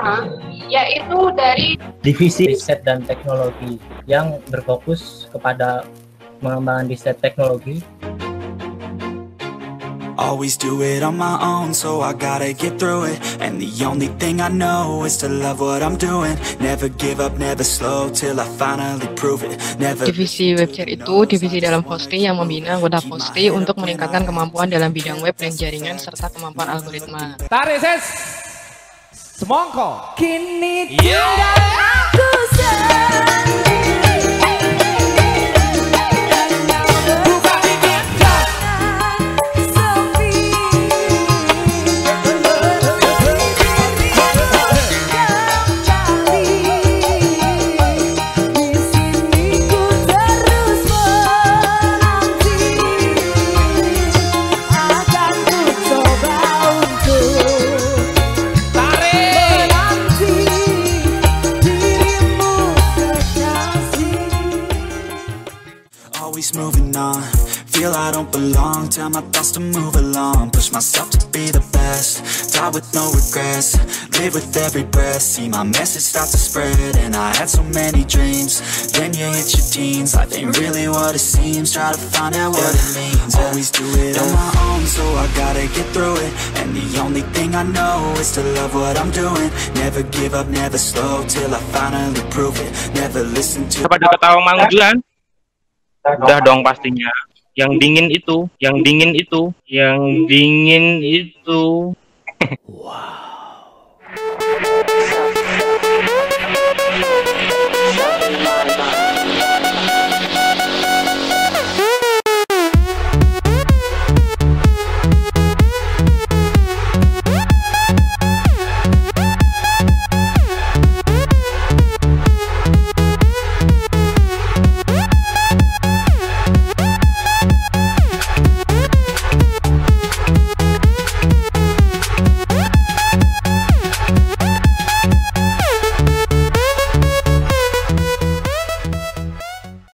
yaitu dari divisi riset dan teknologi yang berfokus kepada pengembangan riset teknologi. Always do it on my own, so I gotta get through it. And the only thing I know is to love what I'm doing. Never give up, never slow, till I finally prove it. Never. Divisi webchat itu divisi dalam Fosti yang membina anggota Fosti untuk meningkatkan kemampuan dalam bidang web dan jaringan serta kemampuan algoritma. Tarik ses semongko kini tinggal aku sendiri. Moving on, feel I don't belong. Tell my thoughts to move along. Push myself to be the best. Die with no regrets. Live with every breath. See my message start to spread. And I had so many dreams. Then you hit your teens. Life ain't really what it seems. Try to find out what it means. Always do it on my own, so I gotta get through it. And the only thing I know is to love what I'm doing. Never give up, never slow, till I finally prove it. Never listen to. Pada ketawa manggilan. Udah dong pastinya. Yang dingin itu, yang dingin itu, yang dingin itu. Wow.